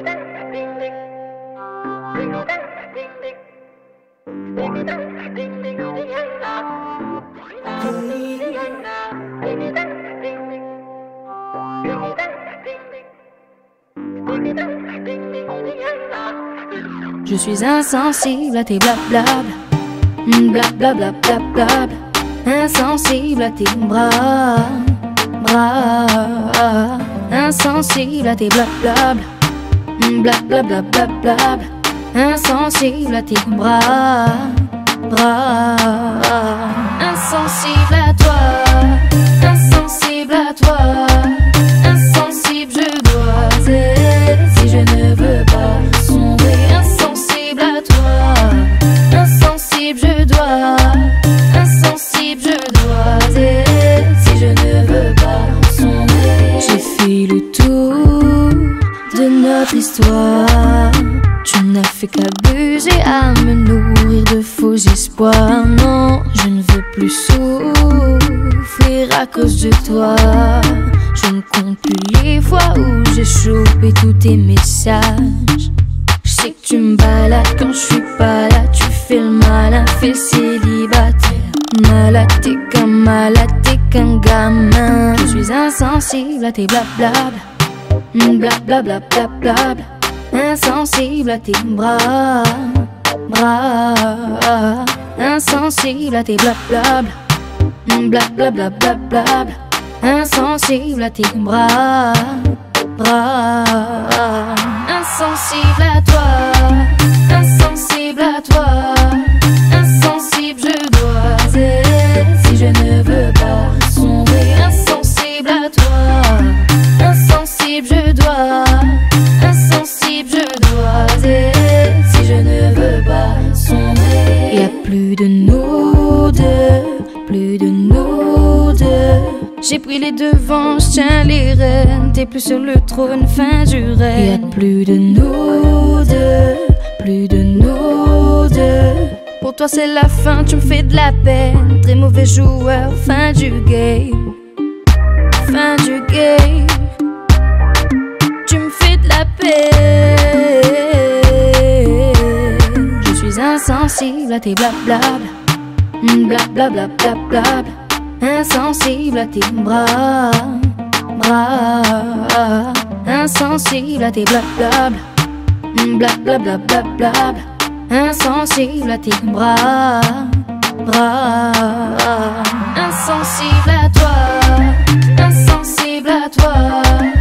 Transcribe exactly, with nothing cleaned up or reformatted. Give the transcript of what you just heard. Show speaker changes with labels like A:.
A: Je suis insensible à tes blablabla, blablabla, blablabla, insensible à tes bras, bras, insensible à tes blablabla, blablabla, blablabla, insensible à tes bras, bras, insensible à toi, insensible à toi, insensible je dois être si je ne veux pas sombrer. Insensible à toi, insensible je dois, insensible je dois être si je ne veux pas sombrer. J'ai fait le tour de notre histoire. Tu n'as fait qu'abuser à me nourrir de faux espoirs. Non, je ne veux plus souffrir à cause de toi. Je ne compte plus les fois où j'ai chopé tous tes messages. Je sais que tu me balades quand je suis pas là. Tu fais le malin, fais le célibataire. Malade, t'es qu'un malade, t'es qu'un gamin. Je suis insensible à tes blablabla, blablabla, blablabla, insensible à tes bras, bras, insensible à tes blablabla, blablabla, blablabla, insensible à tes bras, bras, insensible à toi, insensible à toi, insensible je dois être si je ne veux pas sombrer. Insensible à toi, insensible je dois, insensible je dois être si je ne veux pas sombrer. Y'a plus de nous deux, plus de nous deux. J'ai pris les devants, je tiens les rênes. T'es plus sur le trône, fin du rêve. Y'a plus de nous deux, plus de nous deux. Pour toi c'est la fin, tu me fais de la peine. Très mauvais joueur, fin du game, fin du game. Tu me fais de la peine. Je suis insensible à tes blablabla, blablabla, blablabla, insensible à tes bras, bras, insensible à tes blablabla, blablabla, blablabla, insensible à tes bras, bras, insensible à toi, insensible à toi.